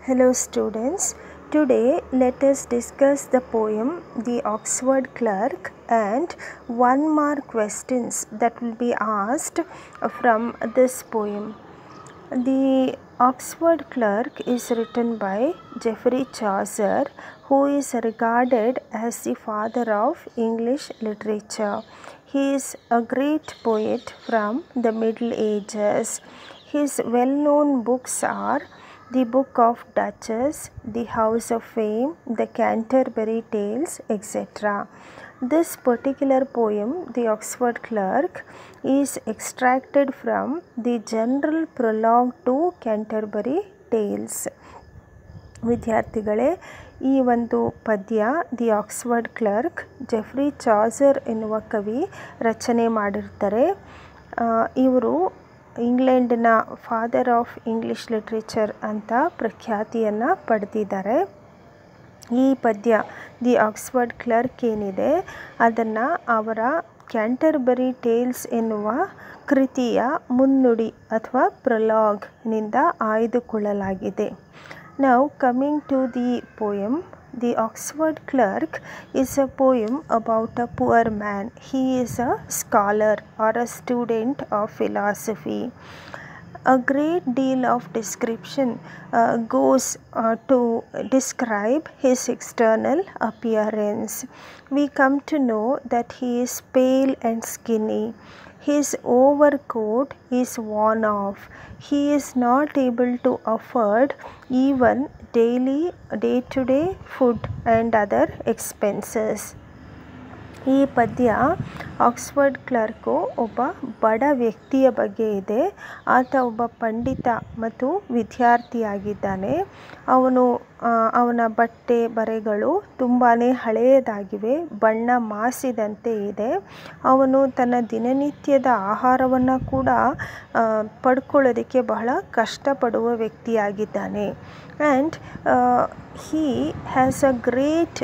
Hello students, today let us discuss the poem The Oxford Clerk and 1 mark questions that will be asked from this poem. The Oxford Clerk is written by Geoffrey Chaucer, who is regarded as the father of English literature. He is a great poet from the Middle Ages. His well-known books are The Book of Duchess, The House of Fame, The Canterbury Tales, etc. This particular poem, The Oxford Clerk, is extracted from the general prologue to Canterbury Tales. ವಿದ್ಯಾರ್ಥಿಗಳೇ, ಈ ಒಂದು ಪದ್ಯ the Oxford clerk Geoffrey Chaucer ಎನ್ನುವ ಕವಿ ರಚನೆ ಮಾಡಿರ್ತಾರೆ. ಇವರು ಇಂಗ್ಲೆಂಡಿನ ಫಾದರ್ ಆಫ್ ಇಂಗ್ಲಿಷ್ ಲಿಟ್ರೇಚರ್ ಅಂತ ಪ್ರಖ್ಯಾತಿಯನ್ನು ಪಡೆದಿದ್ದಾರೆ. ಈ ಪದ್ಯ ದಿ ಆಕ್ಸ್ಫರ್ಡ್ ಕ್ಲರ್ಕ್ ಏನಿದೆ ಅದನ್ನು ಅವರ ಕ್ಯಾಂಟರ್ಬರಿ ಟೇಲ್ಸ್ ಎನ್ನುವ ಕೃತಿಯ ಮುನ್ನುಡಿ ಅಥವಾ ಪ್ರೊಲಾಗ್ನಿಂದ ಆಯ್ದುಕೊಳ್ಳಲಾಗಿದೆ. Now coming to the poem, The Oxford Clerk is a poem about a poor man. He is a scholar or a student of philosophy. A great deal of description goes to describe his external appearance. We come to know that he is pale and skinny. His overcoat is worn off. He is not able to afford even day-to-day food and other expenses. ಈ ಪದ್ಯ Oxford clerk ಒಬ್ಬ ಬಡ ವ್ಯಕ್ತಿಯ ಬಗ್ಗೆ ಇದೆ. ಆತ ಒಬ್ಬ ಪಂಡಿತ ಮತ್ತು ವಿದ್ಯಾರ್ಥಿಯಾಗಿದ್ದಾನೆ. ಅವನ ಬಟ್ಟೆ ಬರೆಗಳು ತುಂಬಾ ಹಳೆಯದಾಗಿವೆ, ಬಣ್ಣ ಮಾಸಿದಂತೆ ಇದೆ. ಅವನು ತನ್ನ ದಿನನಿತ್ಯದ ಆಹಾರವನ್ನು ಕೂಡ ಪಡ್ಕೊಳ್ಳೋದಕ್ಕೆ ಬಹಳ ಕಷ್ಟಪಡುವ ವ್ಯಕ್ತಿಯಾಗಿದ್ದಾನೆ. And he has a great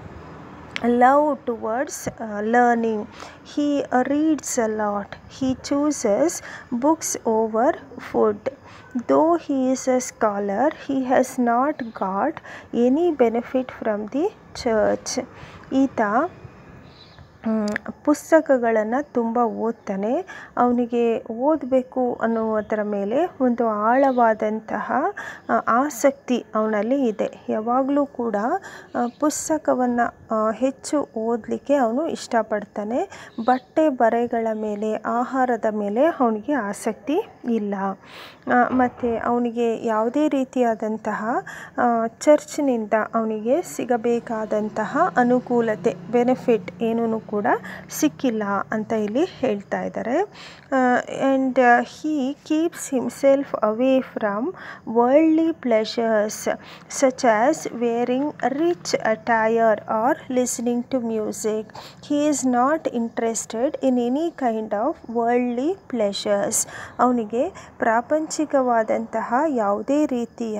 love towards learning. He reads a lot. He chooses books over food. Though he is a scholar, he has not got any benefit from the church. ಈತ ಪುಸ್ತಕಗಳನ್ನು ತುಂಬ ಓದ್ತಾನೆ. ಅವನಿಗೆ ಓದಬೇಕು ಅನ್ನುವುದರ ಮೇಲೆ ಒಂದು ಆಳವಾದಂತಹ ಆಸಕ್ತಿ ಅವನಲ್ಲಿ ಇದೆ. ಯಾವಾಗಲೂ ಕೂಡ ಪುಸ್ತಕವನ್ನು ಹೆಚ್ಚು ಓದಲಿಕ್ಕೆ ಅವನು ಇಷ್ಟಪಡ್ತಾನೆ. ಬಟ್ಟೆ ಬರೆಗಳ ಮೇಲೆ, ಆಹಾರದ ಮೇಲೆ ಅವನಿಗೆ ಆಸಕ್ತಿ ಇಲ್ಲ. ಮತ್ತು ಅವನಿಗೆ ಯಾವುದೇ ರೀತಿಯಾದಂತಹ ಚರ್ಚ್ನಿಂದ ಅವನಿಗೆ ಸಿಗಬೇಕಾದಂತಹ ಅನುಕೂಲತೆ, ಬೆನಿಫಿಟ್ ಏನೂ ಕೂಡ ಸಿಕ್ಕಿಲ್ಲ ಅಂತ ಇಲ್ಲಿ ಹೇಳ್ತಾ ಇದ್ದಾರೆ. And he keeps himself away from worldly pleasures such as wearing rich attire or listening to music. He is not interested in any kind of worldly pleasures. ಅವನಿಗೆ ಪ್ರಾಪಂಚಿಕವಾದಂತಹ ಯಾವುದೇ ರೀತಿಯ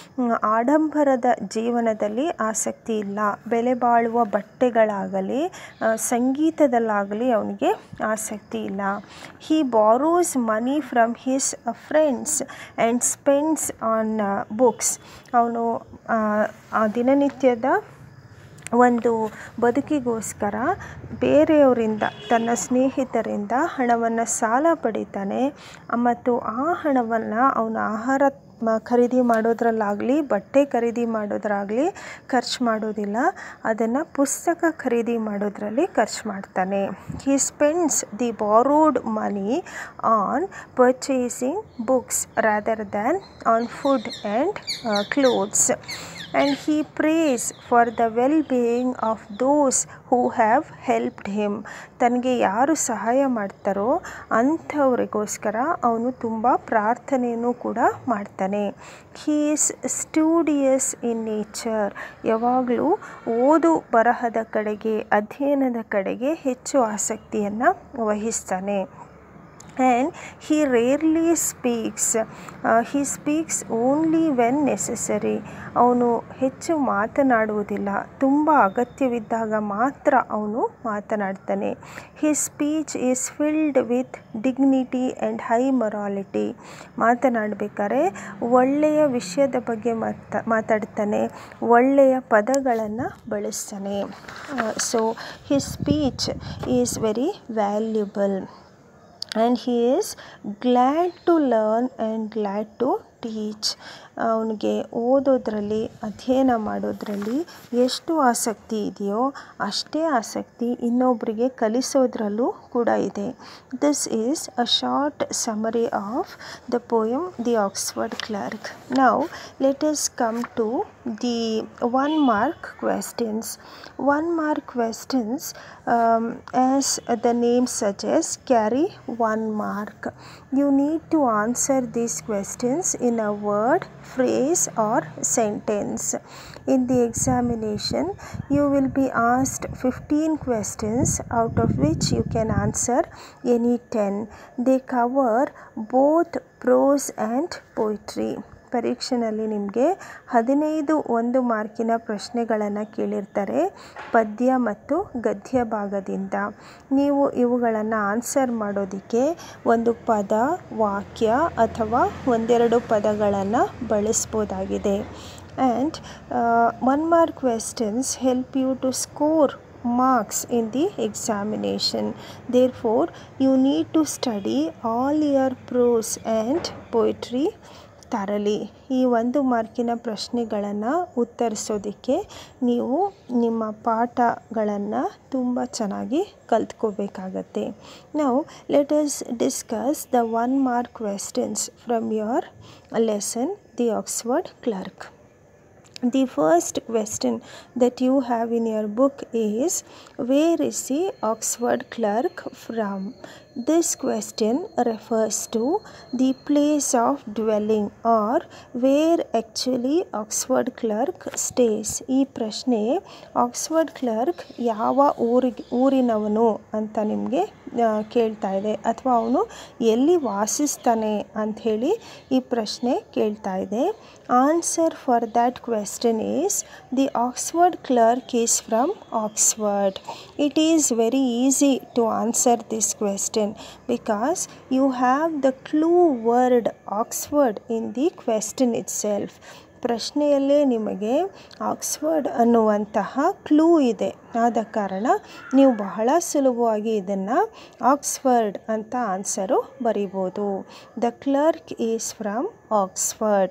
ಆಡಂಬರದ ಜೀವನದಲ್ಲಿ ಆಸಕ್ತಿ ಇಲ್ಲ. ಬೆಲೆ ಬಾಳುವ ಬಟ್ಟೆಗಳಾಗಲಿ, ಸಂಗೀತದಲ್ಲಾಗಲಿ ಅವನಿಗೆ ಆಸಕ್ತಿ ಇಲ್ಲ. He borrows money from his friends and spends on books. ಅವನು ದಿನನಿತ್ಯದ ಒಂದು ಬದುಕಿಗೋಸ್ಕರ ಬೇರೆಯವರಿಂದ, ತನ್ನ ಸ್ನೇಹಿತರಿಂದ ಹಣವನ್ನು ಸಾಲ ಪಡಿತಾನೆ. ಮತ್ತು ಆ ಹಣವನ್ನು ಅವನ ಆಹಾರ ಖರೀದಿ ಮಾಡೋದ್ರಲ್ಲಾಗಲಿ, ಬಟ್ಟೆ ಖರೀದಿ ಮಾಡೋದ್ರಾಗಲಿ ಖರ್ಚು ಮಾಡೋದಿಲ್ಲ. ಅದನ್ನು ಪುಸ್ತಕ ಖರೀದಿ ಮಾಡೋದ್ರಲ್ಲಿ ಖರ್ಚು ಮಾಡ್ತಾನೆ. He spends the borrowed money on purchasing books rather than on food and clothes. And he prays for the well-being of those who have helped him. ತನಗೆ ಯಾರು ಸಹಾಯ ಮಾಡ್ತಾರೋ ಅಂಥವರಿಗೋಸ್ಕರ ಅವನು ತುಂಬ ಪ್ರಾರ್ಥನೆಯನ್ನು ಕೂಡ ಮಾಡ್ತಾನೆ. He is studious in nature. ಯಾವಾಗಲೂ ಓದು ಬರಹದ ಕಡೆಗೆ, ಅಧ್ಯಯನದ ಕಡೆಗೆ ಹೆಚ್ಚು ಆಸಕ್ತಿಯನ್ನು ವಹಿಸ್ತಾನೆ. and he rarely speaks. He speaks only when necessary. ಅವನು ಹೆಚ್ಚು ಮಾತನಾಡುವುದಿಲ್ಲ, ತುಂಬ ಅಗತ್ಯವಿದ್ದಾಗ ಮಾತ್ರ ಅವನು ಮಾತನಾಡ್ತಾನೆ. His speech is filled with dignity and high morality. ಮಾತನಾಡಬೇಕಾದ್ರೆ ಒಳ್ಳೆಯ ವಿಷಯದ ಬಗ್ಗೆ ಮಾತಾಡ್ತಾನೆ, ಒಳ್ಳೆಯ ಪದಗಳನ್ನು ಬಳಸ್ತಾನೆ. So his speech is very valuable. And he is glad to learn and glad to teach. ಅವನಿಗೆ ಓದೋದ್ರಲ್ಲಿ, ಅಧ್ಯಯನ ಮಾಡೋದ್ರಲ್ಲಿ ಎಷ್ಟು ಆಸಕ್ತಿ ಇದೆಯೋ ಅಷ್ಟೇ ಆಸಕ್ತಿ ಇನ್ನೊಬ್ಬರಿಗೆ ಕಲಿಸೋದ್ರಲ್ಲೂ ಕೂಡ ಇದೆ. This is a short summary of the poem the Oxford clerk. Now let us come to the 1 mark questions. 1 mark questions, as the name suggests, carry 1 mark. You need to answer these questions in a word, phrase or sentence. In the examination, you will be asked 15 questions, out of which you can answer any 10. They cover both prose and poetry. ಪರೀಕ್ಷೆಯಲ್ಲಿ ನಿಮಗೆ 15 1 ಮಾರ್ಕಿನ ಪ್ರಶ್ನೆಗಳನ್ನು ಕೇಳಿರ್ತಾರೆ ಪದ್ಯ ಮತ್ತು ಗದ್ಯ ಭಾಗದಿಂದ. ನೀವು ಇವುಗಳನ್ನು answer ಮಾಡೋದಕ್ಕೆ ಒಂದು ಪದ, ವಾಕ್ಯ ಅಥವಾ ಒಂದೆರಡು ಪದಗಳನ್ನು ಬಳಸ್ಬೋದಾಗಿದೆ. And 1 mark questions help you to score marks in the examination. Therefore, you need to study all your prose and poetry thoroughly. ಈ 1 ಮಾರ್ಕಿನ ಪ್ರಶ್ನೆಗಳನ್ನು ಉತ್ತರಿಸೋದಕ್ಕೆ ನೀವು ನಿಮ್ಮ ಪಾಠಗಳನ್ನು ತುಂಬ ಚೆನ್ನಾಗಿ ಕಲ್ತ್ಕೋಬೇಕಾಗತ್ತೆ. Now let us discuss the 1 mark questions from your lesson, The Oxford Clerk. The first question that you have in your book is, where is the Oxford Clerk from? This question refers to the place of dwelling or where actually Oxford Clerk stays. ಈ ಪ್ರಶ್ನೆ Oxford clerk ಯಾವ ಊರಿನವನು ಅಂತ ನಿಮಗೆ ಕೇಳ್ತಾ ಇದೆ, ಅಥವಾ ಅವನು ಎಲ್ಲಿ ವಾಸಿಸ್ತಾನೆ ಅಂಥೇಳಿ ಈ ಪ್ರಶ್ನೆ ಕೇಳ್ತಾ ಇದೆ. Answer for that question is, the Oxford clerk is from Oxford. It is very easy to answer this question because you have the clue word Oxford in the question itself. ಪ್ರಶ್ನೆಯಲ್ಲೇ ನಿಮಗೆ ಆಕ್ಸ್ಫರ್ಡ್ ಅನ್ನುವಂತಹ clue ಇದೆ. ಆದ ಕಾರಣ ನೀವು ಬಹಳ ಸುಲಭವಾಗಿ ಇದನ್ನು ಆಕ್ಸ್ಫರ್ಡ್ ಅಂತ ಆನ್ಸರು ಬರಿಬೋದು. The clerk is from Oxford.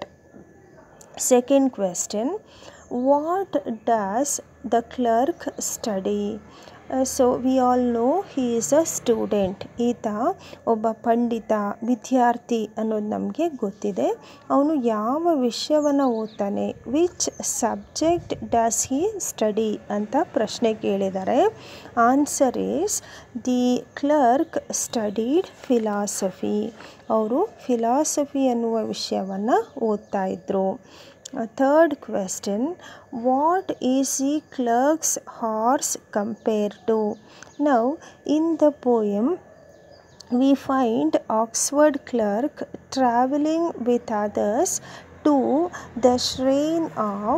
Second question, what does the clerk study? So we all know he is a student. ಈತ ಒಬ್ಬ ಪಂಡಿತ, ವಿದ್ಯಾರ್ಥಿ ಅನ್ನೋದು ನಮಗೆ ಗೊತ್ತಿದೆ. ಅವನು ಯಾವ ವಿಷಯವನ್ನು ಓದ್ತಾನೆ, which subject does he study ಅಂತ ಪ್ರಶ್ನೆ ಕೇಳಿದ್ದಾರೆ. Answer is, the clerk studied philosophy. ಅವರು ಫಿಲಾಸಫಿ ಅನ್ನುವ ವಿಷಯವನ್ನು ಓದ್ತಾ ಇದ್ದರು. Third question, what is the clerk's horse compared to? Now, in the poem, we find Oxford clerk traveling with others to the shrine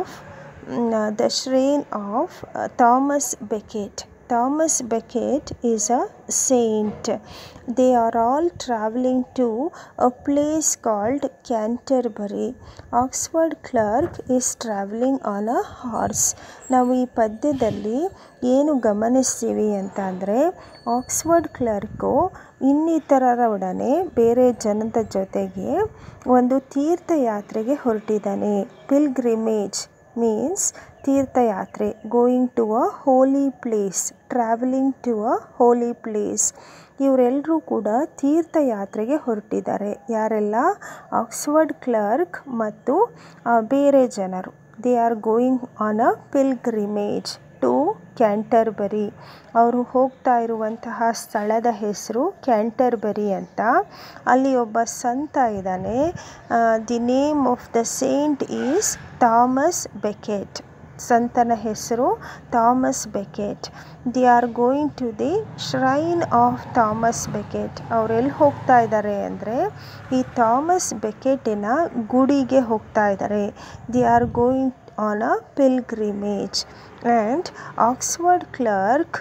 of Thomas Becket. Thomas Becket is a saint. They are all traveling to a place called Canterbury. Oxford clerk is traveling on a horse. ನಾವು ಈ ಪದ್ಯದಲ್ಲಿ ಏನು ಗಮನಿಸ್ತೀವಿ ಅಂತ ಅಂದರೆ, Oxford clerk ಇನ್ನಿತರರೊಡನೆ ಬೇರೆ ಜನದ ಜೊತೆಗೆ ಒಂದು ತೀರ್ಥಯಾತ್ರೆಗೆ ಹೊರಟಿದ್ದಾನೆ. ಪಿಲ್ಗ್ರಿಮೇಜ್ ಮೀನ್ಸ್ ತೀರ್ಥಯಾತ್ರೆ, going to a holy place, travelling to a holy place. ಇವರೆಲ್ಲರೂ ಕೂಡ ತೀರ್ಥಯಾತ್ರೆಗೆ ಹೊರಟಿದ್ದಾರೆ. ಯಾರೆಲ್ಲ? ಆಕ್ಸ್ಫರ್ಡ್ ಕ್ಲರ್ಕ್ ಮತ್ತು ಬೇರೆ ಜನರು. They are going on a pilgrimage to Canterbury. ಅವರು ಹೋಗ್ತಾ ಇರುವಂತಹ ಸ್ಥಳದ ಹೆಸರು ಕ್ಯಾಂಟರ್ಬರಿ ಅಂತ. ಅಲ್ಲಿ ಒಬ್ಬ ಸಂತ ಇದ್ದಾನೆ. The name of the saint is Thomas Becket. ಸಂತನ ಹೆಸರು Thomas Becket. They are going to the shrine of Thomas Becket. ಅವರೆಲ್ಲಿ ಹೋಗ್ತಾ ಇದ್ದಾರೆ ಅಂದರೆ ಈ ಥಾಮಸ್ ಬೆಕೆಟಿನ ಗುಡಿಗೆ ಹೋಗ್ತಾ ಇದ್ದಾರೆ. They are going on a pilgrimage. And Oxford clerk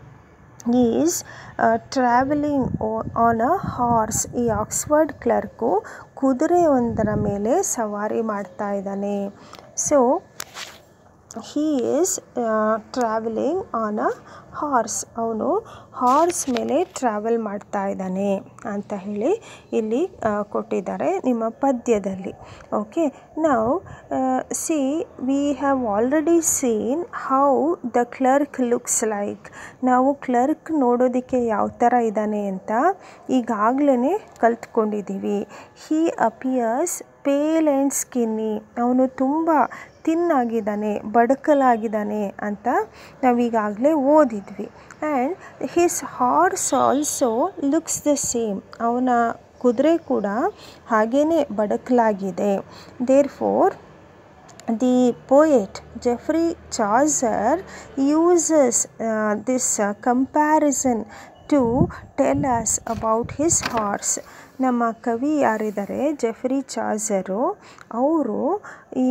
is travelling on a horse. ಈ ಆಕ್ಸ್ಫರ್ಡ್ ಕ್ಲರ್ಕು ಕುದುರೆ ಒಂದರ ಮೇಲೆ ಸವಾರಿ ಮಾಡ್ತಾ ಇದ್ದಾನೆ. So he is traveling on a horse. ಅವನು ಹಾರ್ಸ್ ಮೇಲೆ ಟ್ರಾವೆಲ್ ಮಾಡ್ತಾ ಇದ್ದಾನೆ ಅಂತ ಹೇಳಿ ಇಲ್ಲಿ ಕೊಟ್ಟಿದ್ದಾರೆ ನಿಮ್ಮ ಪದ್ಯದಲ್ಲಿ. ಓಕೆ, ನಾವು see we have already seen how the clerk looks like. ನಾವು ಕ್ಲರ್ಕ್ ನೋಡೋದಕ್ಕೆ ಯಾವ ಥರ ಇದ್ದಾನೆ ಅಂತ ಈಗಾಗಲೇ ಕಲ್ತ್ಕೊಂಡಿದ್ದೀವಿ. He appears pale and skinny. ಅವನು ತುಂಬ ತಿನ್ನಾಗಿದ್ದಾನೆ, ಬಡಕಲಾಗಿದ್ದಾನೆ ಅಂತ ನಾವೀಗಾಗಲೇ ಓದಿದ್ವಿ. And his horse also looks the same. ಅವನ ಕುದುರೆ ಕೂಡ ಹಾಗೇ ಬಡಕಲಾಗಿದೆ. Therefore the poet Geoffrey Chaucer uses this comparison to tell us about his horse. ನಮ್ಮ ಕವಿ ಯಾರಿದ್ದಾರೆ ಜೆಫ್ರಿ ಚಾಸರು, ಅವರು ಈ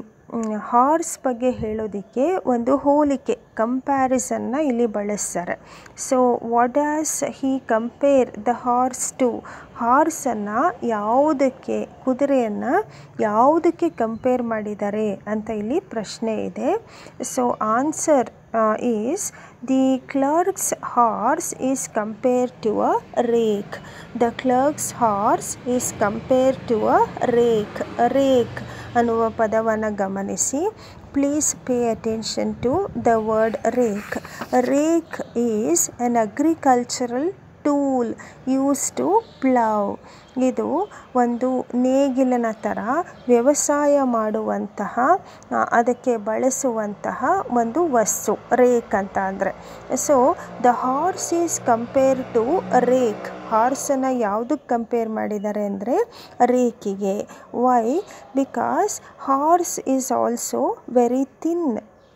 ಹಾರ್ಸ್ ಬಗ್ಗೆ ಹೇಳೋದಕ್ಕೆ ಒಂದು ಹೋಲಿಕೆ ಕಂಪ್ಯಾರಿಸನ್ನ ಇಲ್ಲಿ ಬಳಸ್ತಾರೆ. So what does he compare the horse to? ಹಾರ್ಸನ್ನು ಯಾವುದಕ್ಕೆ, ಕುದುರೆಯನ್ನು ಯಾವುದಕ್ಕೆ ಕಂಪೇರ್ ಮಾಡಿದ್ದಾರೆ ಅಂತ ಇಲ್ಲಿ ಪ್ರಶ್ನೆ ಇದೆ. So answer is the clerk's horse is compared to a rake. The clerk's horse is compared to a rake. Rake ಅನ್ನುವ ಪದವನ್ನು ಗಮನಿಸಿ. Please pay attention to the word rake. Rake is an agricultural tool use to plough. ಇದು ಒಂದು ನೇಗಿಲಿನ ಥರ ವ್ಯವಸಾಯ ಮಾಡುವಂತಹ ಅದಕ್ಕೆ ಬಳಸುವಂತಹ ಒಂದು ವಸ್ತು ರೇಕ್ ಅಂತ ಅಂದರೆ. So the horse is compare to rake. ಹಾರ್ಸನ್ನು ಯಾವುದಕ್ಕೆ ಕಂಪೇರ್ ಮಾಡಿದ್ದಾರೆ ಅಂದರೆ ರೇಕಿಗೆ. Why? Because horse is also very thin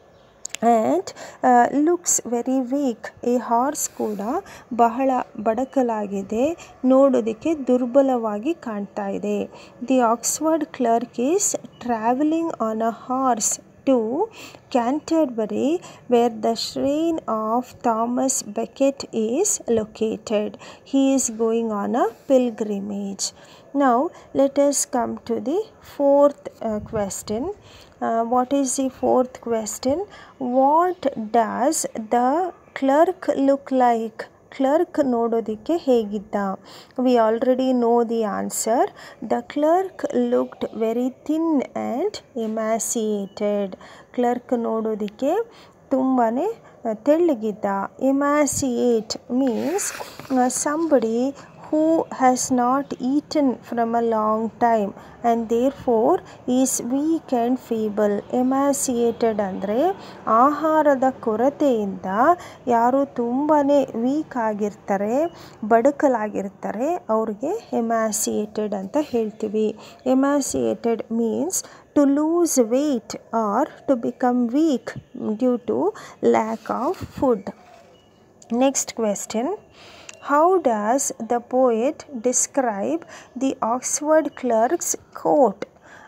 and looks very weak. ಈ ಹಾರ್ಸ್ ಕೂಡ ಬಹಳ ಬಡಕಲಾಗಿದೆ, ನೋಡೋದಕ್ಕೆ ದುರ್ಬಲವಾಗಿ ಕಾಣ್ತಾ ಇದೆ. The Oxford clerk is travelling on a horse to Canterbury where the shrine of Thomas Becket is located. He is going on a pilgrimage. Now let us come to the fourth question. What is the fourth question? What does the clerk look like? Clerk ನೋಡೋದಕ್ಕೆ ಹೇಗಿದ್ದ? We already know the answer. The clerk looked very thin and emaciated. Clerk ನೋಡೋದಕ್ಕೆ ತುಂಬಾ ತೆಳ್ಳಗಿದ್ದ. Emaciate means somebody who has not eaten from a long time and therefore is weak and feeble. Emaciated ಅಂದರೆ ಆಹಾರದ ಕೊರತೆಯಿಂದ ಯಾರು ತುಂಬಾ weak ಆಗಿರ್ತಾರೆ, ಬಡಕಲಾಗಿರ್ತಾರೆ, ಅವ್ರಿಗೆ ಎಮ್ಯಾಸಿಯೇಟೆಡ್ ಅಂತ ಹೇಳ್ತೀವಿ. Emaciated means to lose weight or to become weak due to lack of food. Next question. How does the poet describe the Oxford clerk's coat?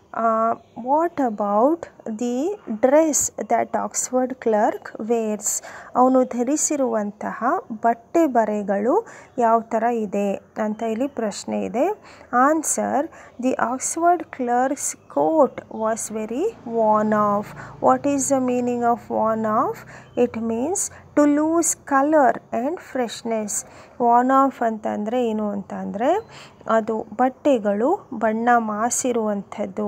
What about the dress that Oxford clerk wears? ಅವನು ಧರಿಸಿರುವಂತಹ ಬಟ್ಟೆ ಬರೆಗಳು ಯಾವ ಥರ ಇದೆ ಅಂತ ಇಲ್ಲಿ ಪ್ರಶ್ನೆ ಇದೆ. Answer: the Oxford clerk's coat was very worn off. What is the meaning of worn off? It means to lose color and freshness. worn off ಅಂತಂದರೆ ಏನು ಅಂತ ಅಂದರೆ ಅದು ಬಟ್ಟೆಗಳು ಬಣ್ಣ ಮಾಸಿರುವಂಥದ್ದು,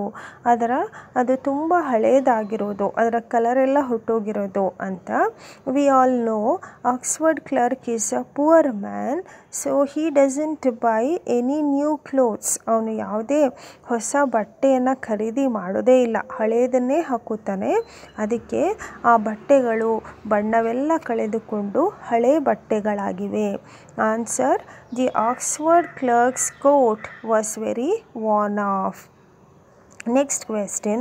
ಅದು ತುಂಬ ಹಳೇದಾಗಿರೋದು, ಅದರ ಕಲರೆಲ್ಲ ಹೊಟ್ಟೋಗಿರೋದು ಅಂತ. We all know Oxford clerk is a poor man, so he doesn't buy any new clothes. ಅವನು ಯಾವುದೇ ಹೊಸ ಬಟ್ಟೆಯನ್ನು ಖರೀದಿ ಮಾಡೋದೇ ಇಲ್ಲ, ಹಳೇದನ್ನೇ ಹಾಕುತ್ತಾನೆ. ಅದಕ್ಕೆ ಆ ಬಟ್ಟೆಗಳು ಬಣ್ಣವೆಲ್ಲ ಕಳೆದುಕೊಂಡು ಹಳೆ ಬಟ್ಟೆಗಳಾಗಿವೆ. Answer: the Oxford clerk's coat was very worn off. Next question.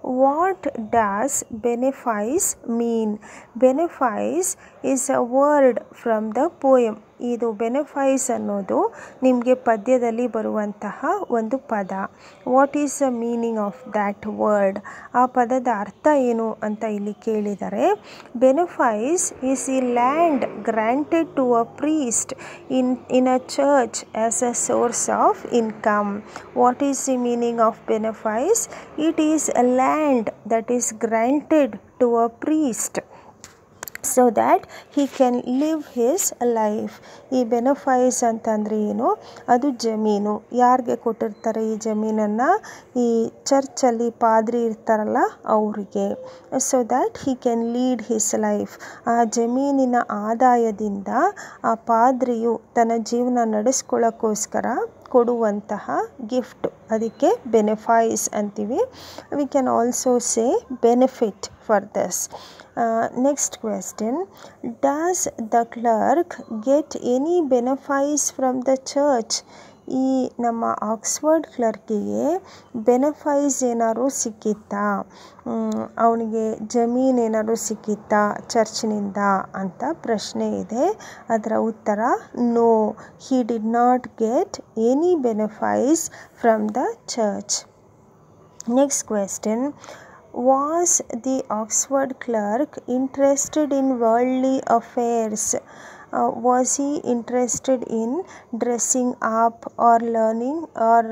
What does benefice mean? Benefice is a word from the poem. ಇದು ಬೆನೆಫೈಸ್ ಅನ್ನೋದು ನಿಮಗೆ ಪದ್ಯದಲ್ಲಿ ಬರುವಂತಹ ಒಂದು ಪದ. What is the meaning of that word? ಆ ಪದದ ಅರ್ಥ ಏನು ಅಂತ ಇಲ್ಲಿ ಕೇಳಿದರೆ, benefice is a land granted to a priest in a church as a source of income. What is the meaning of benefice? It is a land that is granted to a priest so that he can live his life. ಈ ಬೆನೆಫೈಸ್ ಅಂತಂದರೆ ಏನು? ಅದು ಜಮೀನು. ಯಾರಿಗೆ ಕೊಟ್ಟಿರ್ತಾರೆ ಈ ಜಮೀನನ್ನು? ಈ ಚರ್ಚಲ್ಲಿ ಪಾದ್ರಿ ಇರ್ತಾರಲ್ಲ ಅವರಿಗೆ. So that he can lead his life. ಆ ಜಮೀನಿನ ಆದಾಯದಿಂದ ಆ ಪಾದ್ರಿಯು ತನ್ನ ಜೀವನ ನಡೆಸ್ಕೊಳ್ಳೋಕ್ಕೋಸ್ಕರ ಕೊಡುವಂತಹ ಗಿಫ್ಟ್, ಅದಕ್ಕೆ ಬೆನೆಫೈಸ್ ಅಂತೀವಿ. We can also say benefit for this. Next question, does the clerk get any benefice from the church? ಈ ನಮ್ಮ ಆಕ್ಸ್ಫರ್ಡ್ ಕ್ಲರ್ಕಿಗೆ ಬೆನೆಫೈಸ್ ಏನಾದ್ರು ಸಿಕ್ಕಿತ್ತಾ, ಅವನಿಗೆ ಜಮೀನು ಏನಾದ್ರು ಸಿಕ್ಕಿತ್ತಾ ಚರ್ಚ್ನಿಂದ ಅಂತ ಪ್ರಶ್ನೆ ಇದೆ. ಅದರ ಉತ್ತರ no, he did not get any benefice from the church. Next question, was the Oxford clerk interested in worldly affairs? Was he interested in dressing up or learning or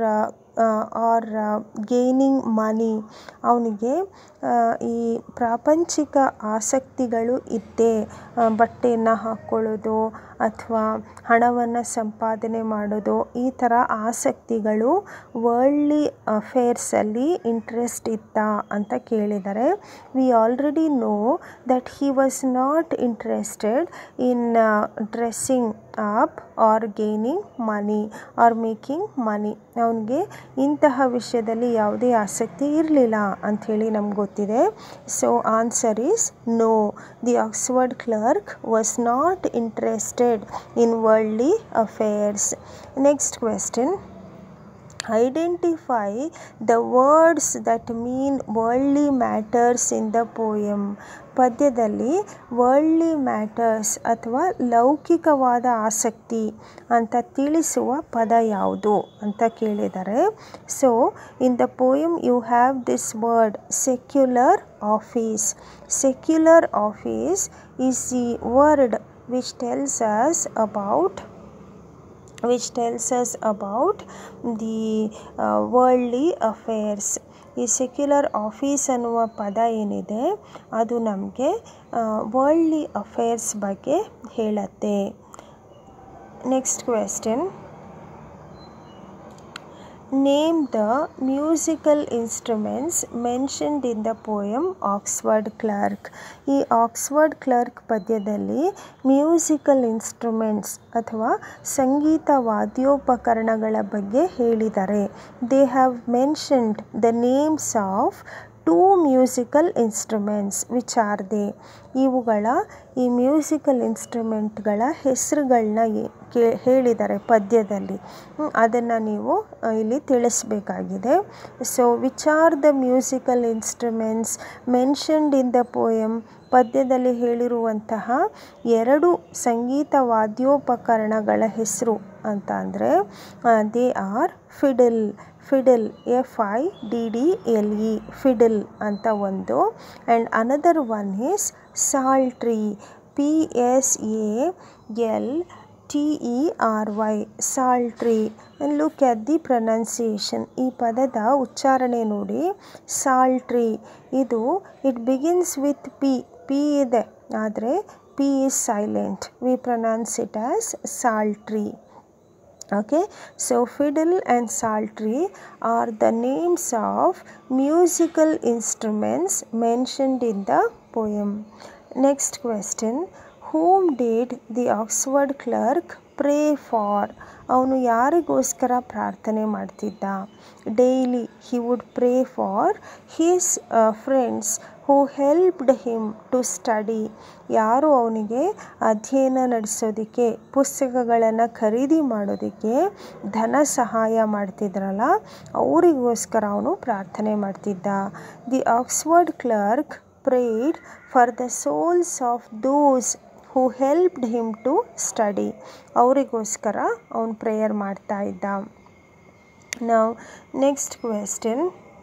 gaining money? ಅವನಿಗೆ ಈ ಪ್ರಾಪಂಚಿಕ ಆಸಕ್ತಿಗಳು ಇದ್ದೇ, ಬಟ್ಟೆಯನ್ನು ಹಾಕ್ಕೊಳ್ಳೋದು ಅಥವಾ ಹಣವನ್ನು ಸಂಪಾದನೆ ಮಾಡೋದು, ಈ ಥರ ಆಸಕ್ತಿಗಳು ವರ್ಲ್ಡ್ಲಿ ಅಫೇರ್ಸಲ್ಲಿ ಇಂಟ್ರೆಸ್ಟ್ ಇತ್ತಾ ಅಂತ ಕೇಳಿದ್ದಾರೆ. We already know that he was not interested in dressing up or gaining money or making money. ಅವನಿಗೆ ಇಂತಹ ವಿಷಯದಲ್ಲಿ ಯಾವುದೇ ಆಸಕ್ತಿ ಇರಲಿಲ್ಲ ಅಂಥೇಳಿ ನಮ್ಗೆ ಗೊತ್ತಿದೆ. So answer is no, the Oxford clerk was not interested in worldly affairs. Next question, identify the words that mean worldly matters in the poem. ಪದ್ಯದಲ್ಲಿ ವರ್ಲ್ಡ್ಲಿ ಮ್ಯಾಟರ್ಸ್ ಅಥವಾ ಲೌಕಿಕವಾದ ಆಸಕ್ತಿ ಅಂತ ತಿಳಿಸುವ ಪದ ಯಾವುದು ಅಂತ ಕೇಳಿದ್ದಾರೆ. So in the poem you have this word secular office. Secular office is the word which tells us about the worldly affairs. ಈ ಸೆಕ್ಯುಲರ್ ಆಫೀಸ್ ಅನ್ನುವ ಪದ ಏನಿದೆ ಅದು ನಮಗೆ ವರ್ಲ್ಡ್ಲಿ ಅಫೇರ್ಸ್ ಬಗ್ಗೆ ಹೇಳುತ್ತೆ. Next question, name the musical instruments mentioned in the poem Oxford clerk. ಈ Oxford clerk ಪದ್ಯದಲ್ಲಿ ಮ್ಯೂಸಿಕಲ್ ಇನ್ಸ್ಟ್ರುಮೆಂಟ್ಸ್ ಅಥವಾ ಸಂಗೀತ ವಾದ್ಯೋಪಕರಣಗಳ ಬಗ್ಗೆ ಹೇಳಿದ್ದಾರೆ. They have mentioned the names of 2 musical instruments which are they. ಇವುಗಳ ಈ ಮ್ಯೂಸಿಕಲ್ ಇನ್ಸ್ಟ್ರುಮೆಂಟ್ಗಳ ಹೆಸರುಗಳನ್ನ ಹೇಳಿದ್ದಾರೆ ಪದ್ಯದಲ್ಲಿ, ಅದನ್ನು ನೀವು ಇಲ್ಲಿ ತಿಳಿಸ್ಬೇಕಾಗಿದೆ. So which are the musical instruments mentioned in the poem? ಪದ್ಯದಲ್ಲಿ ಹೇಳಿರುವಂತಹ 2 ಸಂಗೀತ ವಾದ್ಯೋಪಕರಣಗಳ ಹೆಸರು ಅಂತ ಅಂದರೆ they are fiddle, FIDDLE, fiddle ಅಂತ ಒಂದು, and another one is psaltery, PSALTERY, psaltery. Look at the pronunciation. ಈ ಪದದ ಉಚ್ಚಾರಣೆ ನೋಡಿ, ಸಾಲ್ಟ್ರಿ. ಇದು ಇಟ್ ಬಿಗಿನ್ಸ್ ವಿತ್ ಪಿ ಇದೆ, ಆದರೆ P is silent. We pronounce it as saltry. Okay, so fiddle and psaltery are the names of musical instruments mentioned in the poem. Next question, whom did the Oxford clerk pray for? ಅವನು ಯಾರಿಗೋಸ್ಕರ ಪ್ರಾರ್ಥನೆ ಮಾಡ್ತಿದ್ದ? Daily he would pray for his friends who helped him to study, ಯಾರು ಅವನಿಗೆ ಅಧ್ಯಯನ ನಡೆಸೋದಕ್ಕೆ ಪುಸ್ತಕಗಳನ್ನು ಖರೀದಿ ಮಾಡೋದಕ್ಕೆ ಧನ ಸಹಾಯ ಮಾಡ್ತಿದ್ರಲ್ಲ ಅವರಿಗೋಸ್ಕರ ಅವನು ಪ್ರಾರ್ಥನೆ ಮಾಡ್ತಿದ್ದ. The Oxford clerk prayed for the souls of those who helped him to study, ಅವರಿಗೋಸ್ಕರ ಅವನು ಪ್ರೇಯರ್ ಮಾಡ್ತಾ ಇದ್ದ. Now next question,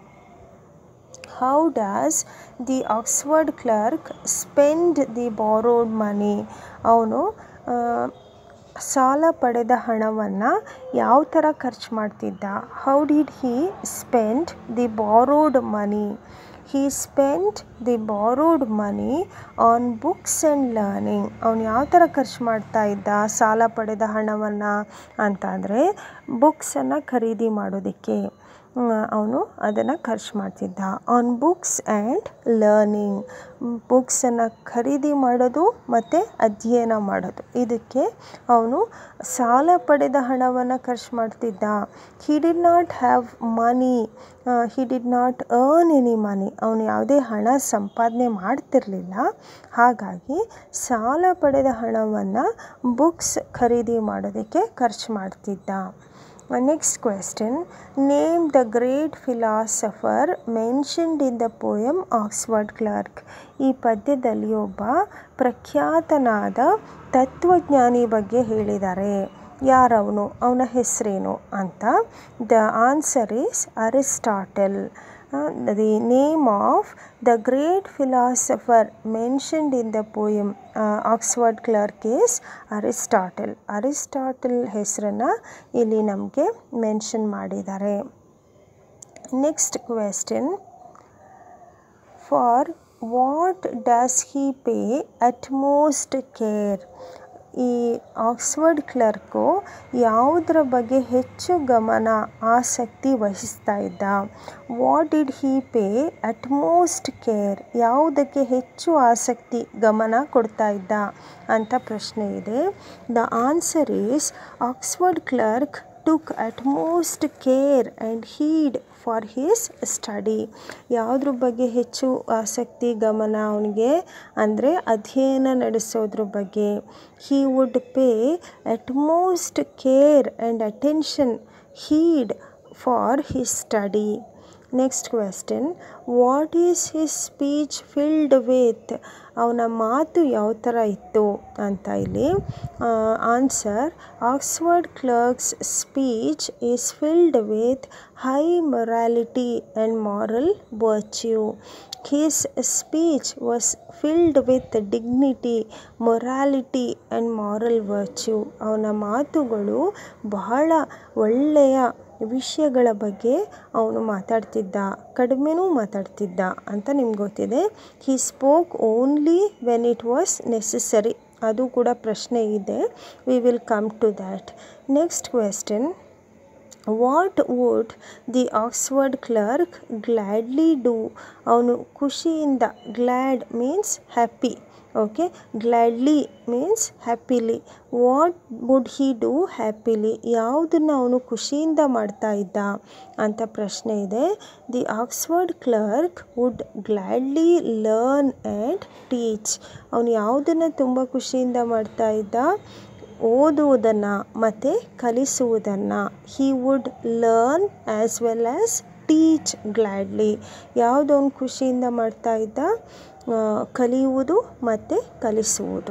how does the Oxford clerk spend the borrowed money? ಅವನು ಸಾಲ ಪಡೆದ ಹಣವನ್ನು ಯಾವ ಥರ ಖರ್ಚು ಮಾಡ್ತಿದ್ದ? How did he spend the borrowed money? He spent the borrowed money on books and learning. ಅವನು ಯಾವ ಥರ ಖರ್ಚು ಮಾಡ್ತಾ ಇದ್ದ ಸಾಲ ಪಡೆದ ಹಣವನ್ನು ಅಂತಂದರೆ ಬುಕ್ಸನ್ನು ಖರೀದಿ ಮಾಡೋದಕ್ಕೆ ಅವನು ಅದನ್ನು ಖರ್ಚು ಮಾಡ್ತಿದ್ದ. ಆನ್ ಬುಕ್ಸ್ ಆ್ಯಂಡ್ ಲರ್ನಿಂಗ್, ಬುಕ್ಸನ್ನು ಖರೀದಿ ಮಾಡೋದು ಮತ್ತು ಅಧ್ಯಯನ ಮಾಡೋದು, ಇದಕ್ಕೆ ಅವನು ಸಾಲ ಪಡೆದ ಹಣವನ್ನು ಖರ್ಚು ಮಾಡ್ತಿದ್ದ. He did not have money, he did not earn any money, ಅವನು ಯಾವುದೇ ಹಣ ಸಂಪಾದನೆ ಮಾಡ್ತಿರಲಿಲ್ಲ. ಹಾಗಾಗಿ ಸಾಲ ಪಡೆದ ಹಣವನ್ನು ಬುಕ್ಸ್ ಖರೀದಿ ಮಾಡೋದಕ್ಕೆ ಖರ್ಚು ಮಾಡ್ತಿದ್ದ. Next question, name the great philosopher mentioned in the poem Oxford clerk. ಈ ಪದ್ಯದಲ್ಲಿ ಒಬ್ಬ ಪ್ರಖ್ಯಾತನಾದ ತತ್ವಜ್ಞಾನಿ ಬಗ್ಗೆ ಹೇಳಿದ್ದಾರೆ. ಯಾರವನು, ಅವನ ಹೆಸರೇನು ಅಂತ? The answer is Aristotle. The name of the great philosopher mentioned in the poem Oxford clerk is Aristotle. Aristotle ಹೆಸರನ್ನು ಇಲ್ಲಿ ನಮಗೆ ಮೆನ್ಷನ್ ಮಾಡಿದ್ದಾರೆ. Next question, for what does he pay utmost care? ಈ ಆಕ್ಸ್ಫರ್ಡ್ ಕ್ಲರ್ಕು ಯಾವುದರ ಬಗ್ಗೆ ಹೆಚ್ಚು ಗಮನ ಆಸಕ್ತಿ ವಹಿಸ್ತಾ ಇದ್ದ? What did he pay utmost care, ಯಾವುದಕ್ಕೆ ಹೆಚ್ಚು ಆಸಕ್ತಿ ಗಮನ ಕೊಡ್ತಾ ಇದ್ದ ಅಂತ ಪ್ರಶ್ನೆ ಇದೆ. The answer is Oxford clerk took utmost care and heed for his study. ಯಾವುದ್ರ ಬಗ್ಗೆ ಹೆಚ್ಚು ಆಸಕ್ತಿ ಗಮನ ಅವನಿಗೆ ಅಂದರೆ ಅಧ್ಯಯನ ನಡೆಸೋದ್ರ ಬಗ್ಗೆ. he would pay utmost care and attention, heed for his study. Next question, what is his speech filled with? ಅವನ ಮಾತು ಯಾವ ಥರ ಇತ್ತು ಅಂತ ಇಲ್ಲಿ answer, Oxford clerk's speech is filled with high morality and moral virtue. His speech was filled with dignity, morality and moral virtue. ಅವನ ಮಾತುಗಳು ಬಹಳ ಒಳ್ಳೆಯ ವಿಷಯಗಳ ಬಗ್ಗೆ ಅವನು ಮಾತಾಡ್ತಿದ್ದ, ಕಡಿಮೆನೂ ಮಾತಾಡ್ತಿದ್ದ ಅಂತ ನಿಮ್ಗೆ ಗೊತ್ತಿದೆ. He spoke only when it was necessary, ಅದು ಕೂಡ ಪ್ರಶ್ನೆ ಇದೆ. We will come to that. Next question, what would the Oxford clerk gladly do? ಅವನು ಖುಷಿಯಿಂದ, glad means happy, okay, gladly means happily. What would he do happily, ಯಾವುದನ್ನು ಅವನು ಖುಷಿಯಿಂದ ಮಾಡ್ತಾ ಇದ್ದ ಅಂತ ಪ್ರಶ್ನೆ ಇದೆ. The Oxford clerk would gladly learn and teach. ಅವನು ಯಾವುದನ್ನು ತುಂಬ ಖುಷಿಯಿಂದ ಮಾಡ್ತಾ ಇದ್ದ? ಓದುವುದನ್ನು ಮತ್ತು ಕಲಿಸುವುದನ್ನು. He wood learn as well as teach gladly. ಯಾವುದು ಅವನು ಖುಷಿಯಿಂದ ಮಾಡ್ತಾ ಇದ್ದ? ಕಲಿಯುವುದು ಮತ್ತು ಕಲಿಸುವುದು.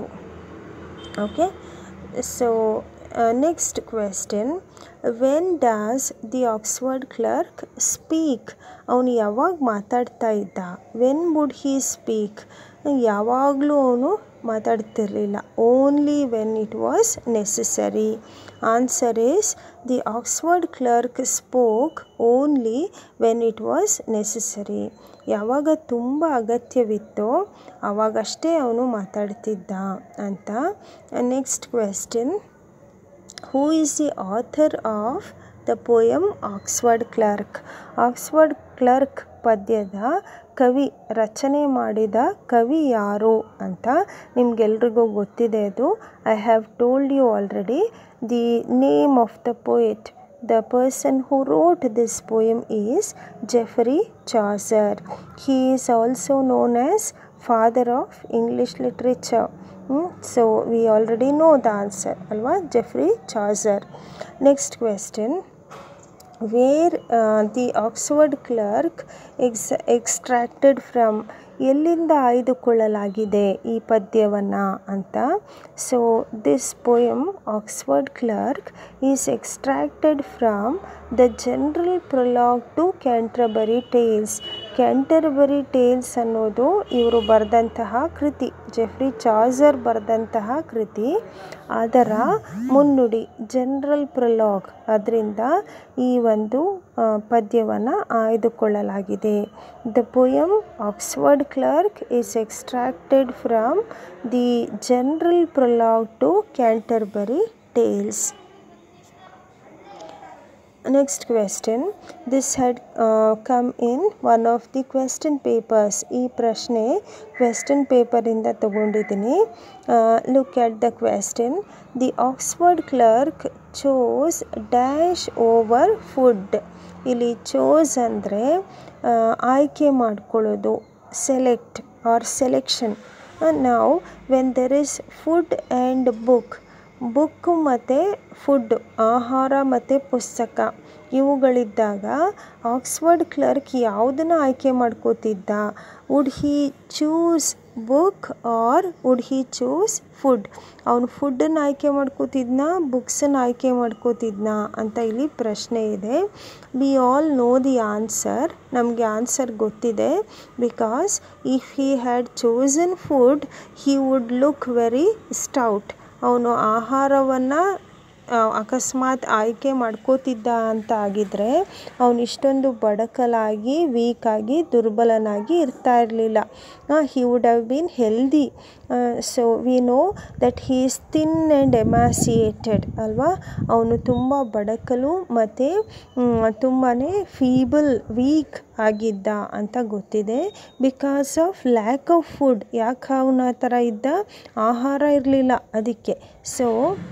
Okay, so next question, when does the Oxford clerk speak? ಅವನು ಯಾವಾಗ ಮಾತಾಡ್ತಾ ಇದ್ದ? When would he speak? ಯಾವಾಗಲೂ ಅವನು ಮಾತಾಡ್ತಿರಲಿಲ್ಲ, only when it was necessary. Answer is the Oxford clerk spoke only when it was necessary. ಯಾವಾಗ ತುಂಬ ಅಗತ್ಯವಿತ್ತೋ ಆವಾಗಷ್ಟೇ ಅವನು ಮಾತಾಡ್ತಿದ್ದ ಅಂತ. Next question, who is the author of the poem Oxford clerk? Oxford clerk ಪದ್ಯದ ಕವಿ, ರಚನೆ ಮಾಡಿದ ಕವಿ ಯಾರು ಅಂತ ನಿಮ್ಗೆಲ್ರಿಗೂ ಗೊತ್ತಿದೆ. ಅದು I have told you already. The name of the poet the person who wrote this poem is Geoffrey Chaucer. He is also known as father of English literature. So we already know the answer, alva? Geoffrey Chaucer. Next question. Where the Oxford clerk extracted from, ಎಲ್ಲಿಂದ ಆಯ್ದುಕೊಳ್ಳಲಾಗಿದೆ ಈ ಪದ್ಯವನ್ನು ಅಂತ. So this poem Oxford clerk is extracted from the general prologue to Canterbury Tales. Canterbury Tales ಅನ್ನೋದು ಇವರು ಬರೆದಂತಹ ಕೃತಿ, Jeffrey Chaucer ಬರೆದಂತಹ ಕೃತಿ, ಅದರ ಮುನ್ನುಡಿ ಜನರಲ್ ಪ್ರೊಲಾಗ್, ಅದರಿಂದ ಈ ಒಂದು ಪದ್ಯವನ್ನು ಆಯ್ದುಕೊಳ್ಳಲಾಗಿದೆ. The poem Oxford Clerk is extracted from the general prologue to Canterbury Tales. Next question. This had come in one of the question papers. ಈ ಪ್ರಶ್ನೆ question paper ಇಂದ ತಗೊಂಡಿದ್ದೀನಿ. Look at the question. The Oxford clerk chose dash over food. ಇಲ್ಲಿ chose ಅಂದರೆ ಆಯ್ಕೆ ಮಾಡ್ಕೊಳ್ಳೋದು, select or selection. Now when there is food and book ಮತ್ತು food, ಆಹಾರ ಮತ್ತು ಪುಸ್ತಕ ಇವುಗಳಿದ್ದಾಗ ಆಕ್ಸ್ಫರ್ಡ್ ಕ್ಲರ್ಕ್ ಯಾವುದನ್ನು ಆಯ್ಕೆ ಮಾಡ್ಕೋತಿದ್ದ? Would he choose book or would he choose food? ಅವನು ಫುಡ್ಡನ್ನು ಆಯ್ಕೆ ಮಾಡ್ಕೋತಿದ್ನ, ಬುಕ್ಸನ್ನು ಆಯ್ಕೆ ಮಾಡ್ಕೋತಿದ್ನ ಅಂತ ಇಲ್ಲಿ ಪ್ರಶ್ನೆ ಇದೆ. We all know the answer. ನಮಗೆ ಆನ್ಸರ್ ಗೊತ್ತಿದೆ. Because if he had chosen food he would look very stout. ಅವನು ಆಹಾರವನ್ನು ಅಕಸ್ಮಾತ್ ಆಯ್ಕೆ ಮಾಡ್ಕೋತಿದ್ದ ಅಂತ ಆಗಿದ್ರೆ ಅವನು ಇಷ್ಟೊಂದು ಬಡಕಲಾಗಿ, ವೀಕಾಗಿ, ದುರ್ಬಲನಾಗಿ ಇರ್ತಾ ಇರಲಿಲ್ಲ. He would have been healthy. So we know that he is thin and emaciated ಅಲ್ವಾ. ಅವನು ತುಂಬ ಬಡಕಲು ಮತ್ತು ತುಂಬಾ ಫೀಬಲ್, ವೀಕ್ ಆಗಿದ್ದ ಅಂತ ಗೊತ್ತಿದೆ. Because of lack of food. ಯಾಕೆ ಅವನ ಆ ಥರ ಇದ್ದ? ಆಹಾರ ಇರಲಿಲ್ಲ ಅದಕ್ಕೆ. So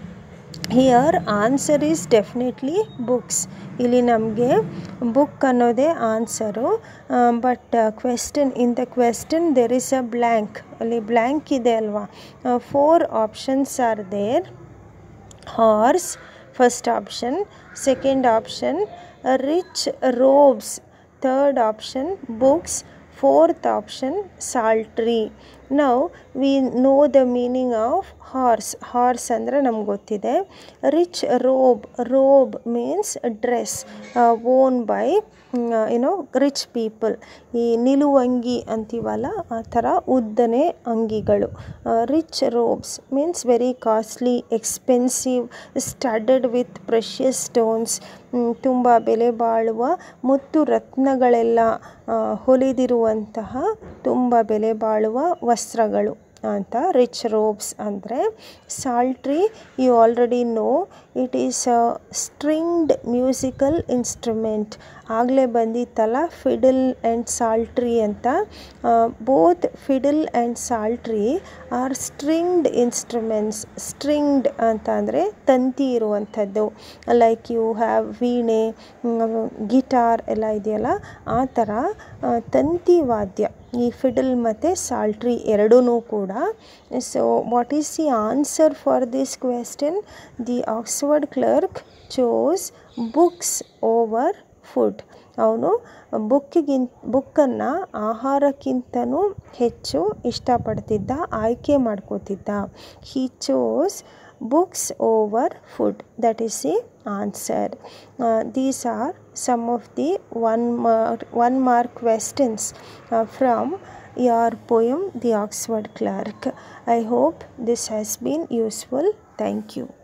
here answer is definitely books. ಇಲ್ಲಿ ನಮಗೆ ಬುಕ್ ಅನ್ನೋದೇ answer. But question, in the question there is a blank. ಅಲ್ಲಿ ಬ್ಲ್ಯಾಂಕ್ ಇದೆ ಅಲ್ವಾ. 4 options are there. Horse first option, second option rich robes, third option books, fourth option saltry. Now we know the meaning of horse. Horse ಅಂದರೆ ನಮ್ಗೆ ಗೊತ್ತಿದೆ. Rich robe, robe means dress worn by rich people. ಈ ನಿಲುವಂಗಿ ಅಂತೀವಲ್ಲ ಆ ಥರ ಉದ್ದನೆ ಅಂಗಿಗಳು. Rich robes means very costly, expensive, studded with precious stones. ತುಂಬ ಬೆಲೆ ಬಾಳುವ ಮುತ್ತು ರತ್ನಗಳೆಲ್ಲ ಹೊಲಿದಿರುವಂತಹ ತುಂಬ ಬೆಲೆ ಬಾಳುವ ವಸ್ತ್ರಗಳು ಅಂತ ರಿಚ್ ರೋಬ್ಸ್ ಅಂದರೆ. Psaltery you already know, it is a stringed musical instrument. ಆಗಲೇ ಬಂದಿತ್ತಲ್ಲ ಫಿಡಲ್ ಆ್ಯಂಡ್ ಸಾಲ್ಟ್ರಿ ಅಂತ. Both fiddle and psaltery are stringed instruments. Stringed ಅಂತ ಅಂದರೆ ತಂತಿ ಇರುವಂಥದ್ದು. Like you have veena, guitar ಎಲ್ಲ ಇದೆಯಲ್ಲ ಆ ಥರ ತಂತಿ ವಾದ್ಯ ಈ ಫಿಡಲ್ ಮತ್ತು ಸಾಲ್ಟ್ರಿ ಎರಡೂ ಕೂಡ. So what is the answer for this question? The Oxford clerk chose books over food. ಅವನು ಬುಕ್ಕನ್ನು ಆಹಾರಕ್ಕಿಂತನೂ ಹೆಚ್ಚು ಇಷ್ಟಪಡ್ತಿದ್ದ, ಆಯ್ಕೆ ಮಾಡ್ಕೋತಿದ್ದ. He chose books over food. That is the answer. These are some of the one mark questions from your poem The Oxford Clerk. I hope this has been useful. Thank you.